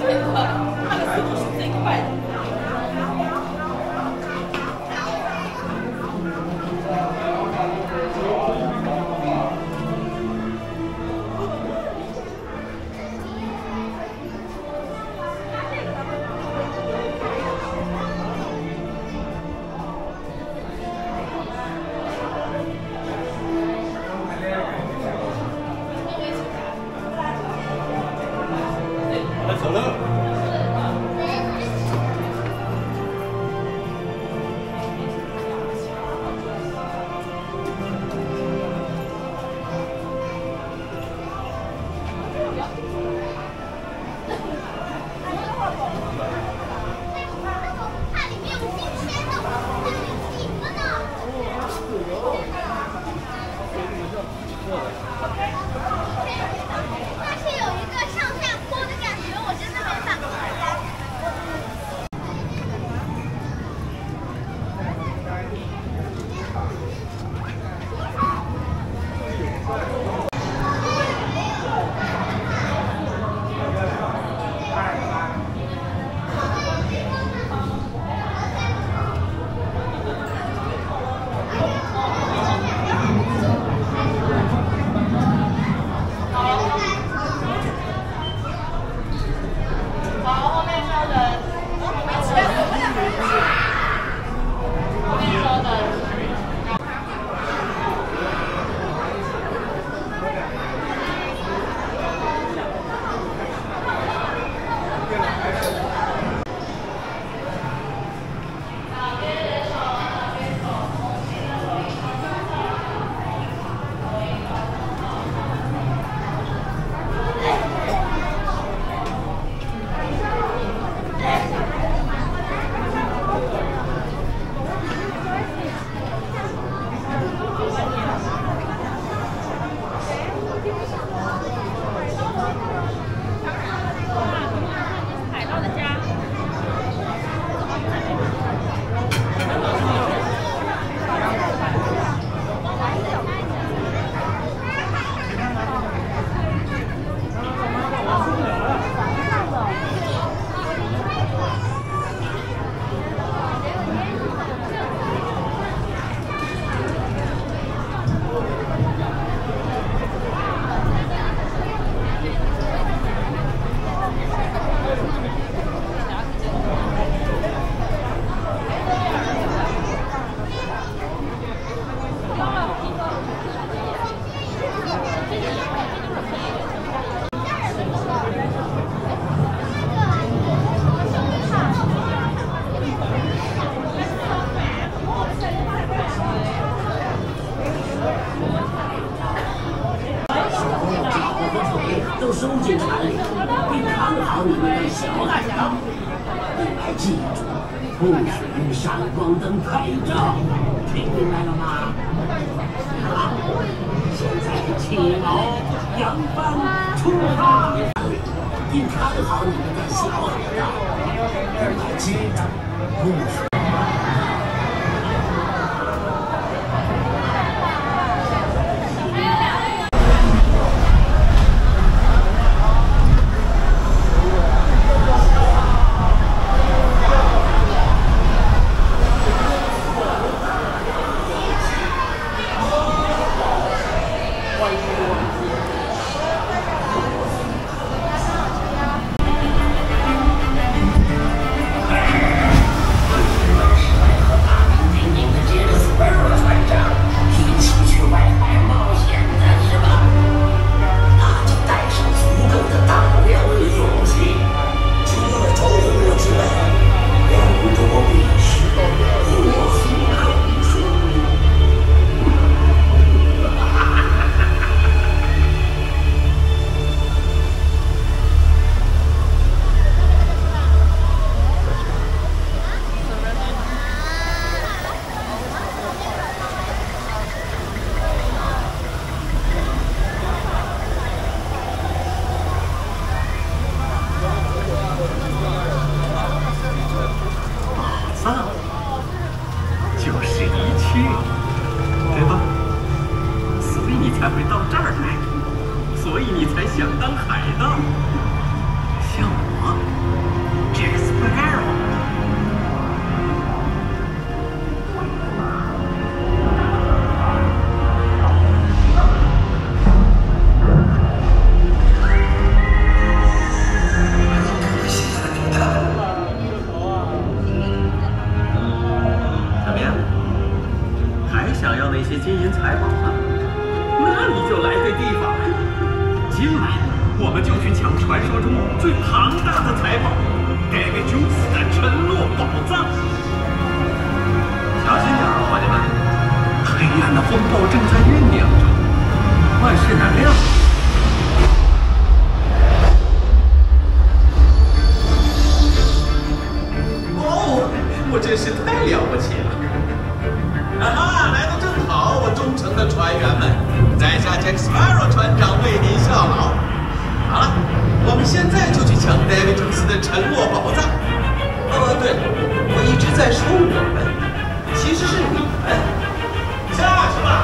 他的速度是最快的。 走了。 都收进船里，并看好你们的小海盗。你们记住，不许用闪光灯拍照，听明白了吗？好，现在起锚，扬帆出发。并看好你们的小海盗。你们记住，不许。 就是一切，对吧？所以你才会到这儿来，所以你才想当海盗，像我。 想要那些金银财宝吗？那你就来对地方了。今晚我们就去抢传说中最庞大的财宝——戴维琼斯的沉落宝藏。小心点啊，伙计们！黑暗的风暴正在酝酿中，万事难料。 哦，我真是太了不起了！哈哈，来得正好，我忠诚的船员们，在下 Jack Sparrow 船长为您效劳。好了，我们现在就去抢戴维琼斯的沉落宝藏。对了，我一直在说我们，其实是你们。下去吧。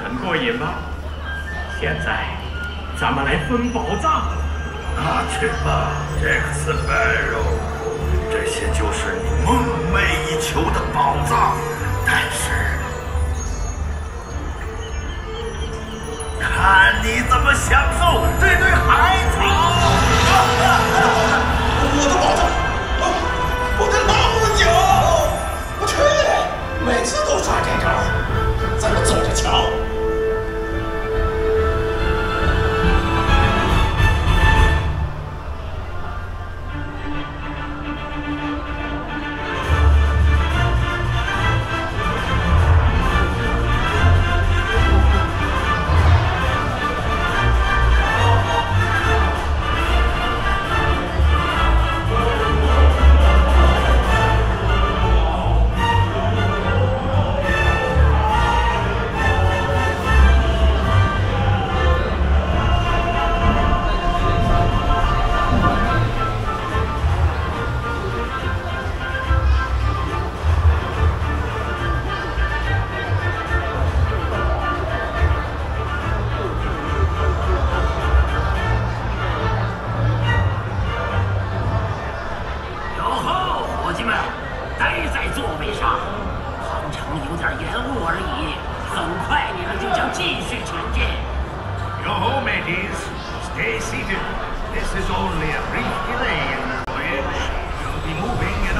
很过瘾吧？现在，咱们来分宝藏。 拿去吧，杰克斯Sparrow，这些就是你梦寐以求的宝藏。但是，看你怎么享受这堆海草！ 我的宝藏，我的老友，我去，每次都耍这招，咱们走着瞧。 Stay seated. This is only a brief delay in the voyage. We'll be moving in